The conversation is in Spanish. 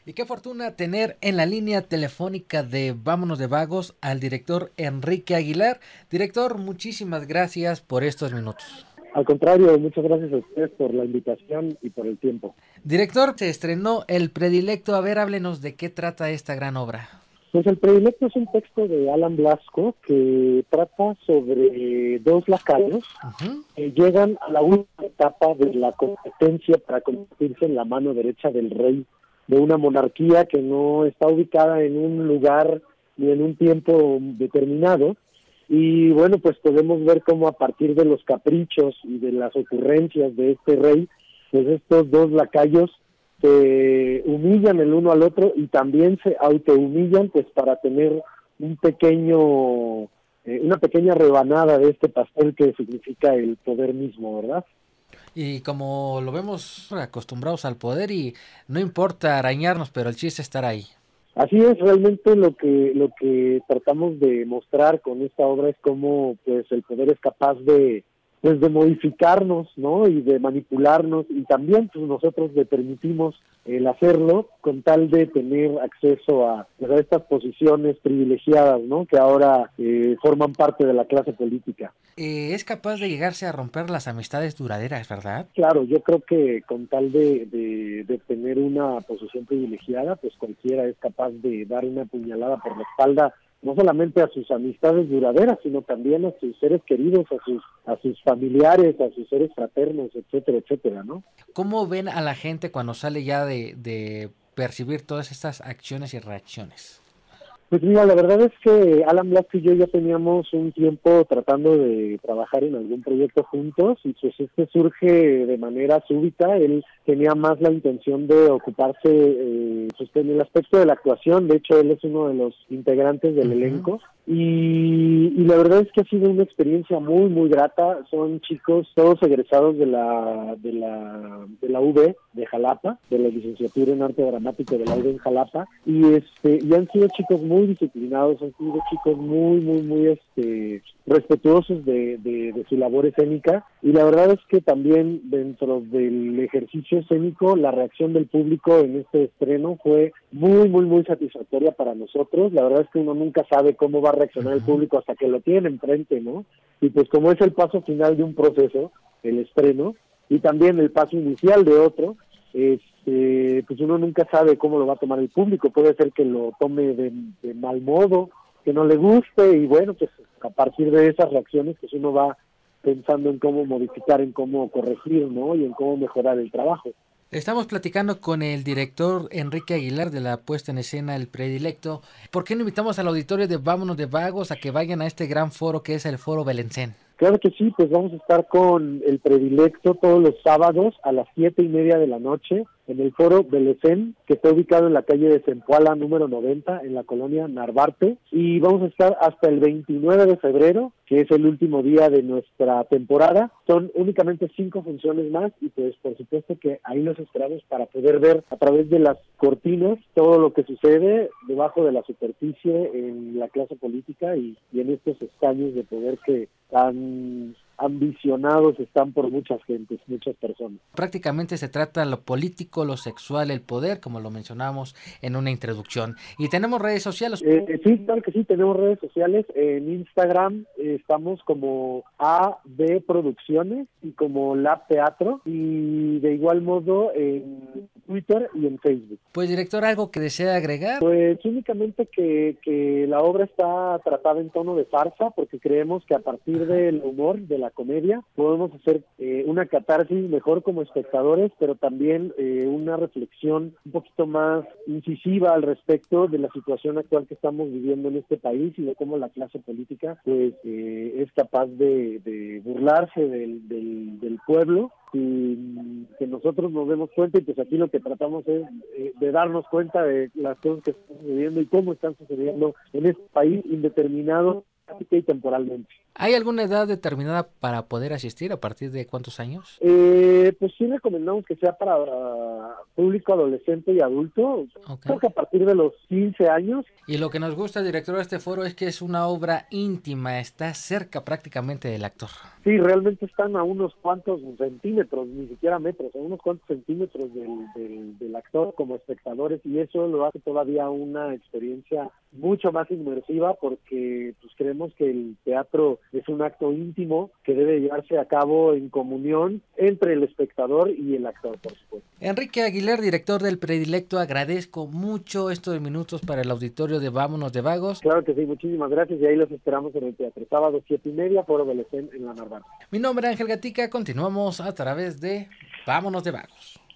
Y qué fortuna tener en la línea telefónica de Vámonos de Vagos al director Enrique Aguilar. Director, muchísimas gracias por estos minutos. Al contrario, muchas gracias a ustedes por la invitación y por el tiempo. Director, se estrenó El Predilecto. A ver, háblenos de qué trata esta gran obra. Pues El Predilecto es un texto de Alan Blasco que trata sobre dos lacayos Uh-huh. que llegan a la última etapa de la competencia para convertirse en la mano derecha del rey de una monarquía que no está ubicada en un lugar ni en un tiempo determinado. Y bueno, pues podemos ver cómo a partir de los caprichos y de las ocurrencias de este rey, pues estos dos lacayos se humillan el uno al otro y también se autohumillan, pues para tener un pequeño, una pequeña rebanada de este pastel que significa el poder mismo, ¿verdad? Y como lo vemos acostumbrados al poder y no importa arañarnos, pero el chiste es estar ahí. Así es, realmente lo que tratamos de mostrar con esta obra es cómo pues el poder es capaz de pues de modificarnos, ¿no? Y de manipularnos y también pues nosotros le permitimos el hacerlo con tal de tener acceso pues, a estas posiciones privilegiadas, ¿no? Que ahora forman parte de la clase política. Es capaz de llegarse a romper las amistades duraderas, ¿verdad? Claro, yo creo que con tal de tener una posición privilegiada, pues cualquiera es capaz de dar una puñalada por la espalda, no solamente a sus amistades duraderas, sino también a sus seres queridos, a sus familiares, a sus seres fraternos, etcétera, etcétera, ¿no? ¿Cómo ven a la gente cuando sale ya de percibir todas estas acciones y reacciones? Pues mira, la verdad es que Alan Blasco y yo ya teníamos un tiempo tratando de trabajar en algún proyecto juntos y pues este surge de manera súbita. Él tenía más la intención de ocuparse pues, en el aspecto de la actuación. De hecho, él es uno de los integrantes del Uh-huh. elenco y la verdad es que ha sido una experiencia muy, muy grata. Son chicos todos egresados de la UB de Jalapa, de la licenciatura en arte dramático de la UB en Jalapa y han sido chicos muy disciplinados, han sido chicos muy, muy, muy respetuosos de su labor escénica y la verdad es que también dentro del ejercicio escénico la reacción del público en este estreno fue muy, muy, muy satisfactoria para nosotros. La verdad es que uno nunca sabe cómo va a reaccionar el Uh-huh. público hasta que lo tiene enfrente, ¿no? Y pues como es el paso final de un proceso, el estreno, y también el paso inicial de otro, pues uno nunca sabe cómo lo va a tomar el público. Puede ser que lo tome de mal modo, que no le guste, y bueno, pues a partir de esas reacciones, pues uno va pensando en cómo modificar, en cómo corregir, ¿no? Y en cómo mejorar el trabajo. Estamos platicando con el director Enrique Aguilar de la puesta en escena El Predilecto. ¿Por qué no invitamos al auditorio de Vámonos de Vagos a que vayan a este gran foro que es el Foro Belencén? Claro que sí, pues vamos a estar con El Predilecto todos los sábados a las 7:30 de la noche en el Foro Belecén, que está ubicado en la calle de Zempoala número 90, en la colonia Narvarte, y vamos a estar hasta el 29 de febrero, que es el último día de nuestra temporada. Son únicamente 5 funciones más, y pues por supuesto que ahí los esperamos para poder ver a través de las cortinas todo lo que sucede debajo de la superficie en la clase política y en estos escaños de poder que tan ambicionados están por muchas gentes, muchas personas. Prácticamente se trata lo político, lo sexual, el poder, como lo mencionamos en una introducción. Y tenemos redes sociales. Sí, claro que sí, tenemos redes sociales. En Instagram estamos como AB Producciones y como Lab Teatro y de igual modo en Twitter y en Facebook. Pues director, ¿algo que desea agregar? Pues únicamente que la obra está tratada en tono de farsa porque creemos que a partir Ajá. del humor, de la comedia, podemos hacer una catarsis mejor como espectadores, pero también una reflexión un poquito más incisiva al respecto de la situación actual que estamos viviendo en este país y de cómo la clase política pues es capaz de burlarse del pueblo y que nosotros nos demos cuenta y pues aquí lo que tratamos es de darnos cuenta de las cosas que están sucediendo y cómo están sucediendo en este país indeterminado y temporalmente. ¿Hay alguna edad determinada para poder asistir? ¿A partir de cuántos años? Pues sí recomendamos que sea para público adolescente y adulto, Okay. creo que a partir de los 15 años. Y lo que nos gusta, director, de este foro es que es una obra íntima, está cerca prácticamente del actor. Sí, realmente están a unos cuantos centímetros, ni siquiera metros, a unos cuantos centímetros del actor como espectadores, y eso lo hace todavía una experiencia mucho más inmersiva, porque pues creemos que el teatro es un acto íntimo que debe llevarse a cabo en comunión entre el espectador y el actor, por supuesto. Enrique Aguilar, director del Predilecto, agradezco mucho estos minutos para el auditorio de Vámonos de Vagos. Claro que sí, muchísimas gracias, y ahí los esperamos en el teatro, sábado 7:30, Foro Belén en la Narvarte. Mi nombre es Ángel Gatica, continuamos a través de Vámonos de Vagos.